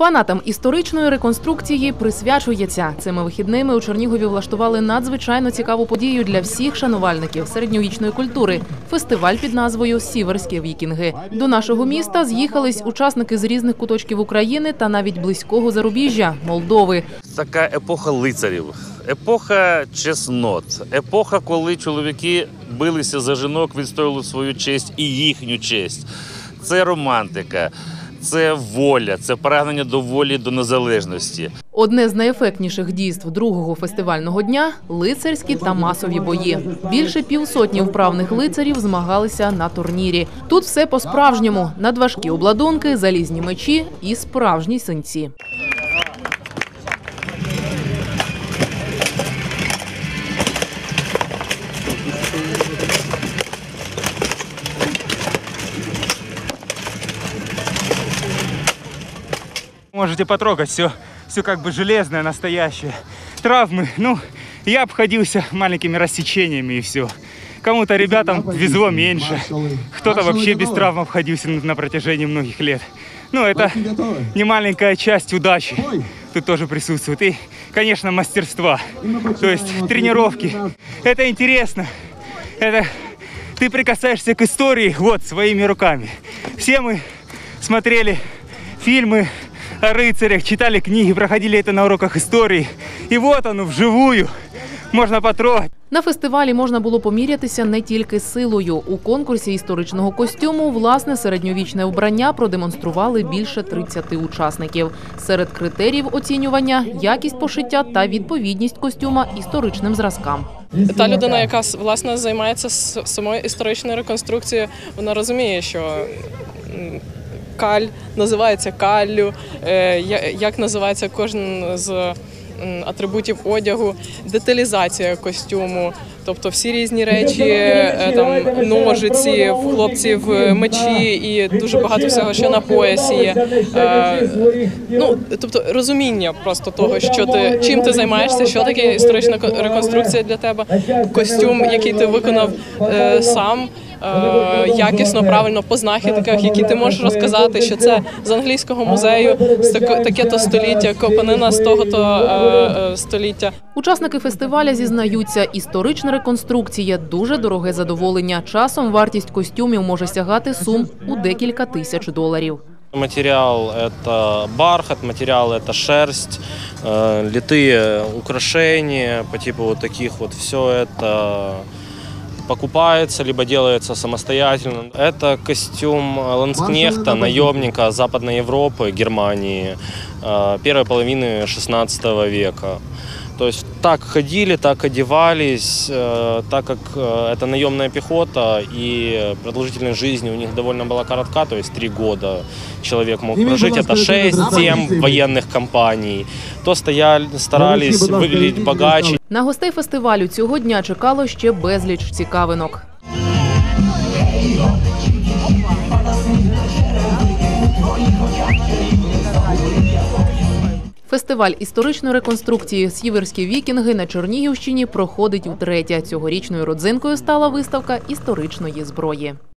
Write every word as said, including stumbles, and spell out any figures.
Фанатам історичної реконструкції присвячується. Цими вихідними у Чернігові влаштували надзвичайно цікаву подію для всіх шанувальників середньовічної культури – фестиваль під назвою «Сіверські вікінги». До нашого міста з'їхались учасники з різних куточків України та навіть близького зарубіжжя – Молдови. Така епоха лицарів, епоха чеснот, епоха, коли чоловіки билися за жінок, відстоювали свою честь і їхню честь. Це романтика. Це воля, це прагнення до волі, до незалежності. Одне з найефектніших дійств другого фестивального дня – лицарські та масові бої. Більше півсотні вправних лицарів змагалися на турнірі. Тут все по-справжньому – надважкі обладунки, залізні мечі і справжні синці. Можете потрогать, все, все как бы железное, настоящее. Травмы, ну, я обходился маленькими рассечениями и все. Кому-то ребятам везло меньше, кто-то вообще без травм обходился на протяжении многих лет. Ну, это не маленькая часть удачи тут тоже присутствует. И, конечно, мастерства, то есть тренировки. Это интересно, это ты прикасаешься к истории вот своими руками. Все мы смотрели фильмы о рыцарях, читали книги, проходили это на уроках истории. І вот оно, вживую, можна потрогати. На фестивалі можна було помірятися не тільки силою. У конкурсі історичного костюму власне середньовічне вбрання продемонстрували більше тридцяти учасників. Серед критеріїв оцінювання – якість пошиття та відповідність костюма історичним зразкам. Та людина, яка власне займається самою історичною реконструкцією, вона розуміє, що каль називається каллю, як називається кожен з атрибутів одягу, деталізація костюму, тобто всі різні речі, там ножиці, в хлопців мечі і дуже багато всього, що на поясі є. Ну, тобто розуміння просто того, що ти, чим ти займаєшся, що таке історична реконструкція для тебе, костюм, який ти виконав сам, якісно, правильно, по знахідках, які ти можеш розказати, що це з англійського музею, з таке-то століття, копанина з того-то століття. Учасники фестиваля зізнаються, історична реконструкція – дуже дороге задоволення. Часом вартість костюмів може сягати сум у декілька тисяч доларів. Материал – это бархат, материал – это шерсть, литые украшения по типу вот таких вот. Все это покупается, либо делается самостоятельно. Это костюм ландскнехта, наемника Западной Европы, Германии, первой половины шестнадцатого века. То есть так ходили, так одевались, так как это наемная пехота и продолжительность жизни у них довольно была коротка, то есть три года человек мог прожить, это шесть-семь военных кампаний, то стояли, старались выглядеть богаче. На гостей фестивалю цього дня чекало ще безліч цікавинок. Фестиваль історичної реконструкції «Сіверські вікінги» на Чернігівщині проходить втретє. Цьогорічною родзинкою стала виставка історичної зброї.